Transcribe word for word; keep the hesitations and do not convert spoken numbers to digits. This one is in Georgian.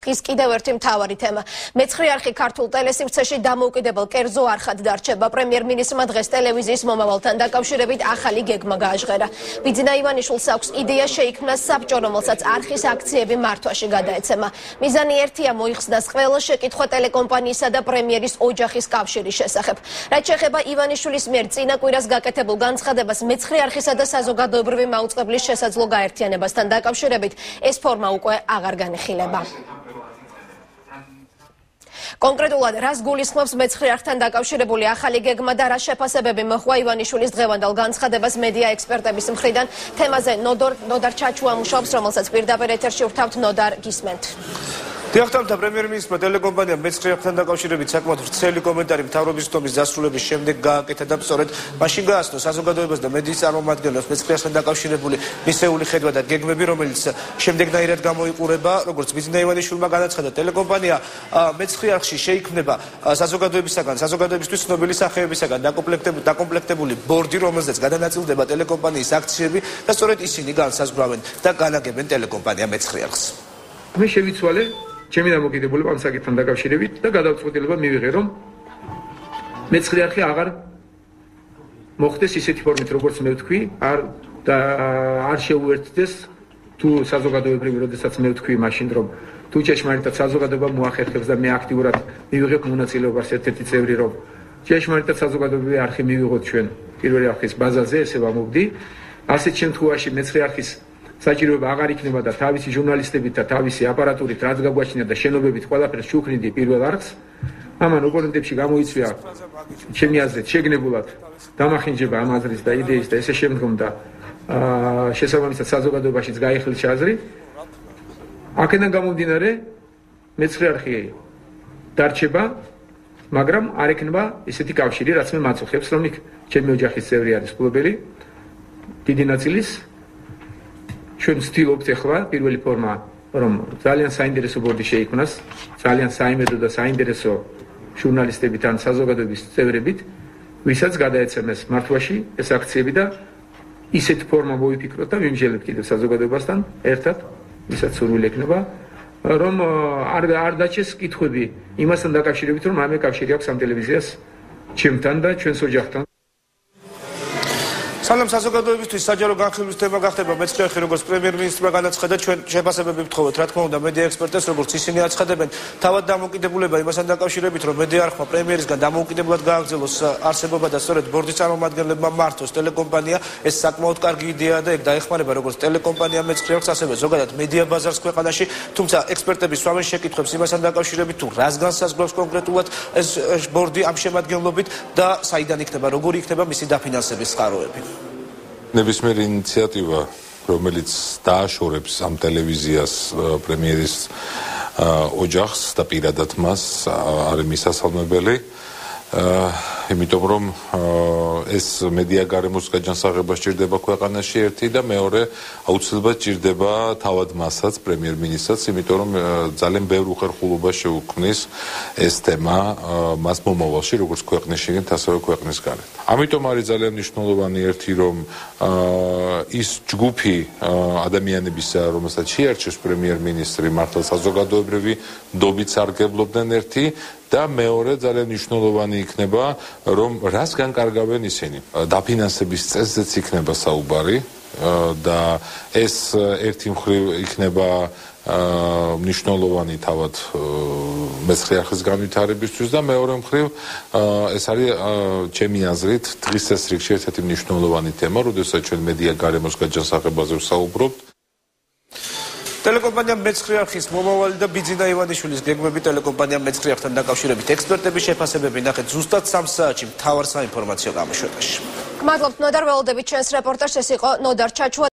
ის კიდევ ერთი მთავარი თემა. მეცხრე არხი ქართულ ტელესივრცეში დამოუკიდებელ კერძო არხად დარჩება. პრემიერმინისტრმა დღეს ტელევიზიის მომავალთან დაკავშირებით ახალი გეგმა გააჟღერა. ბიძინა ივანიშვილს აქვს იდეა შეიქმნას საბჭო, რომელსაც არხის აქციები მართვაში გადაეცემა. მიზანი ერთია-მოიხსნას ყველა შეკითხვა ტელე-კომპანიისა და პრემიერის ოჯახის კავშირის შესახებ. რაც შეეხება ივანიშვილის მიერ წინა კვირას გაკეთებულ განცხადებას მეცხრე არხისა და საზოგადოებრივი მაუწყებლის შესაძლო გაერთიანებასთან დაკავშირებით, ეს ფორმა უკვე აღარ განიხილება. კონკრეტულად რას გულისხმობს მეცხრე არხთან დაკავშირებული ახალი გეგმა და რა შეფასებები მოჰყვა ივანიშვილის დღევანდელ განცხადებას მედია ექსპერტების მხრიდან. თემაზე ნოდარ ჩაჩუა მუშაობს, რომელსაც პირდაპირ ეთერში ვთავთ. ნოდარ, გისმენთ. დიახტამთა პრემიერ-მინისტრმა ტელე-კომპანიამ მეცხრე არხთან დაკავშირებით საკმაოდ ვრცელი კომენტარი მთავრობის თომის დასრულების შემდეგ გააკეთა და სწორედ მაშინ გააცნო საზოგადოებას და მედიის წარმომადგენლებს მეცხრე არხთან დაკავშირებული მისეული ხედვა და გეგმები, რომელიც შემდეგნაირად გამოიყურება, როგორც ბიძინა ივანიშვილმა განაცხადა, ტელე-კომპანია მეცხრე არხში შეიქმნება საზოგადოებისაგან, საზოგადოებისთვის ცნობილი სახეებისაგან დაკომპლექტებული ბორდი, რომელზეც გადანაწილდება ტელე-კომპანიის აქციები და სწორედ ისინი განსაზღვრავენ და განაგებენ ტელე-კომპანია მეცხრე არხს. მე შევიცვალე ჩემი დამოკიდებულება ამ საკითხთან დაკავშირებით და გადაწყვეტილება მივიღე, რომ მეცხრე არხი აღარ მოხდეს ისეთი ფორმით, როგორც მე ვთქვი, არ და არ შეუერთდეს თუ საზოგადოებრივი, როდესაც მე ვთქვი მაშინ, რომ თუ ჭეშმარიტად საზოგადოება მოახერხებს და მე აქტიურად მივიღებ მონაწილეობას ერთ-ერთი წევრი, რომ ჭეშმარიტად საზოგადოებრივი არხი მივიღოთ ჩვენ პირველი არხის ბაზაზე, ესე ვამოვდი. ასეთ შემთხვევაში მეცხრე არხის საჭიროება აღარ იქნება და თავისი ჟურნალისტებით და თავისი აპარატურით რაც გაგვაჩნია და შენობებით ყველაფერს შუქნიდი პირველ არხს. ამან ოპონენტებში გამოიწვია ჩემი აზრით შეგნებულად დამახინჯება ამ აზრის და იდეის და ესე შემდგომ და შესაბამისად საზოგადოებაშიც გაიხილჩა აზრი. აქედან გამომდინარე მეცხრე არხი დარჩება, მაგრამ არ ექნება ესეთი კავშირი, რაც მე მაწუხებს, რომ იქ ჩემი ოჯახის წევრი არის მფლობელი დიდი ნაწილის. ჩვენ ვცდილობთ ახლა პირველი ფორმა, რომ ძალიან საინტერესო ბორდი შეიქმნას, ძალიან საიმედო და საინტერესო ჟურნალისტებით ან საზოგადოების წევრებით, ვისაც გადაეცემეს მართვაში ეს აქციები და ისეთ ფორმა მოვიფიქროთ და ვიმსჯელებთ კიდევ საზოგადოებასთან ერთად, ვისაც სურვილი ექნება, რომ არ არ დაჩეს კითხვები იმასთან დაკავშირებით, რომ რამე კავშირი აქვს ამ ტელევიზიას ჩემთან და ჩვენს ოჯახთან. სალამ საზოგადოებისთვის საჯარო განხილვის თემა გახდება მეცხრე არხი, როგორც პრემიერ-მინისტრმა განაცხადა. ჩვენ შეფასებები ვთხოვოთ, რა თქმა უნდა, მედია ექსპერტებს, როგორც ისინი აცხადებენ, თავად დამოუკიდებულება იმასთან დაკავშირებით, რომ მედია არხმა პრემიერისგან დამოუკიდებლად გააგრძელოს არსებობა და სწორედ ბორდის წარმომადგენლებმა მართოს ტელე-კომპანია, ეს საკმაოდ კარგი იდეაა და ეგ დაეხმარება როგორც ტელე-კომპანია მეცხრე არხს, ასევე ზოგადად მედია ბაზარს ქვეყანაში. თუმცა ექსპერტები სვამენ შეკითხვებს იმასთან დაკავშირებით, თუ რას განსაზღვრავს კონკრეტულად ეს ბორდი ამ შემადგენლობით და საიდან იქნება, როგორი იქნება მისი დაფინანსების წყაროები. ნებისმიერი ინიციატივა, რომელიც დააშორებს ამ ტელევიზიას პრემიერის ოჯახს და პირადად მას, არის მისასალმებელი. იმიტომ რომ ეს მედია გარემოს გაჯანსაღება სჭირდება ქვეყანაში ერთი და მეორე აუცილებლად სჭირდება თავად მასაც პრემიერ-მინისტრს, იმიტომ რომ ძალიან ბევრ უხერხულობას შეუქმნის ეს თემა მას მომავალში, როგორც ქვეყნის შიგნით, ასევე ქვეყნის გარეთ. ამიტომ არის ძალიან მნიშვნელოვანი ერთი, რომ ის ჯგუფი ადამიანებისა, რომელსაც შეარჩევს პრემიერ-მინისტრი, მართლა საზოგადოებრივი ნდობით სარგებლობდნენ ერთი და მეორე ძალიან მნიშვნელოვანი იქნება, რომ რას განკარგავენ ისინი. დაფინანსების წესზეც იქნება საუბარი და ეს ერთი მხრივ იქნება მნიშვნელოვანი თავად მეცხრე არხის განვითარებისთვის და მეორე მხრივ ეს არის ჩემი აზრით დღის ეს რიგში ერთ-ერთი მნიშვნელოვანი თემა, როდესაც ჩვენ მედია გარემოს გაჯანსაღებაზე ვსაუბრობთ. ტელე-კომპანია მეცხრე არხის მომავალი და ბიძინა ივანიშვილის გეგმები ტელე-კომპანია მეცხრე არხთან დაკავშირებით ექსპერტების შეფასებები ნახეთ ზუსტად სამ საათში მთავარ საინფორმაციო გამოშვებაში. გმადლობთ ნოდარ, ველოდებით ჩვენს რეპორტაჟს. ეს იყო ნოდარ ჩაჩუა.